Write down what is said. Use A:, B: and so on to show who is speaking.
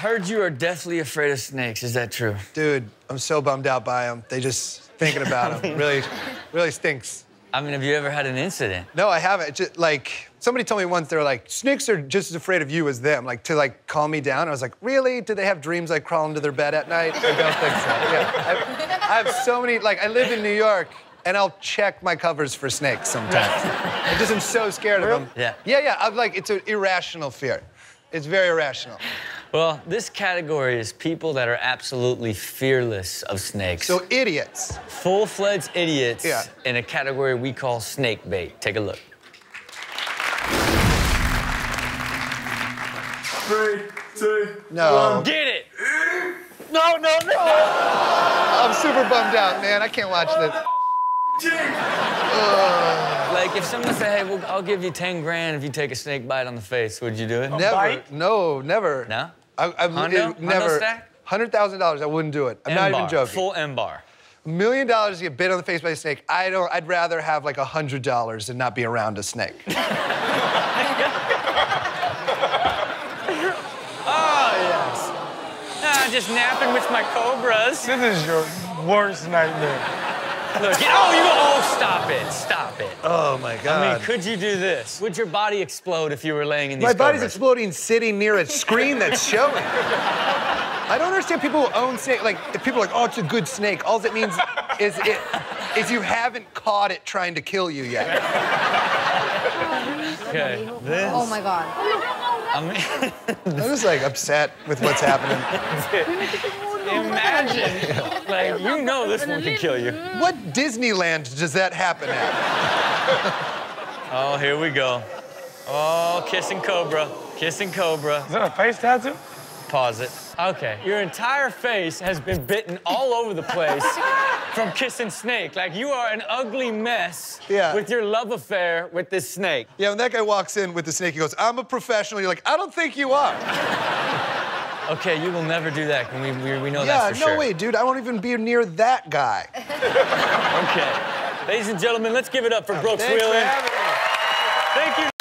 A: heard you are deathly afraid of snakes. Is that true?
B: Dude, I'm so bummed out by them. They just, thinking about them, really stinks.
A: I mean, have you ever had an incident?
B: No, I haven't. It's just, like, somebody told me once, they were like, snakes are just as afraid of you as them, like, to, like, calm me down. I was like, really? Do they have dreams like crawl into their bed at night? I don't think so, yeah. I have so many, like, I live in New York, and I'll check my covers for snakes sometimes. I just am so scared of them.
A: Yeah.
B: Yeah, I'm like, it's an irrational fear. It's very irrational.
A: Well, this category is people that are absolutely fearless of snakes.
B: So idiots.
A: Full-fledged idiots
B: Yeah.
A: in a category we call snake bait. Take a look.
C: 3, 2,
B: No.
C: 1.
A: Get it!
B: No. I'm super bummed out, man. I can't watch this.
A: Like, if someone said, hey, well, I'll give you 10 grand if you take a snake bite on the face, would you do it?
B: Never.
C: bite?
B: No, never.
A: No?
B: Never.
A: Hondo stack?
B: $100,000, I wouldn't do it. I'm not even joking.
A: Full M-bar.
B: $1 million to get bit on the face by a snake. I'd rather have like $100 and not be around a snake.
A: Oh, yes. Just napping with my cobras.
C: This is your worst nightmare.
A: Look, stop it, stop it.
B: Oh, my God.
A: I mean, could you do this? Would your body explode if you were laying in these
B: My body's
A: cobras?
B: exploding sitting near a screen that's showing. I don't understand people who own snake. Like, if people are like, oh, it's a good snake, all it means is you haven't caught it trying to kill you yet.
A: Okay, this...
D: Oh, my God.
A: I mean...
B: I'm just, like, upset with what's happening.
A: Imagine, like, you know this one could kill you.
B: What Disneyland does that happen at?
A: Oh, here we go. Oh, kissing cobra, kissing cobra.
C: Is that a face tattoo?
A: Pause it. Okay, your entire face has been bitten all over the place from kissing snake. Like, you are an ugly mess with your love affair with this snake.
B: Yeah, when that guy walks in with the snake, he goes, I'm a professional. You're like, I don't think you are.
A: Okay, you will never do that. We know that for sure.
B: Yeah, no way, dude. I won't even be near that guy.
A: Okay. Ladies and gentlemen, let's give it up for Brooks Wheelan.
B: Thanks for having me.
A: Thank you.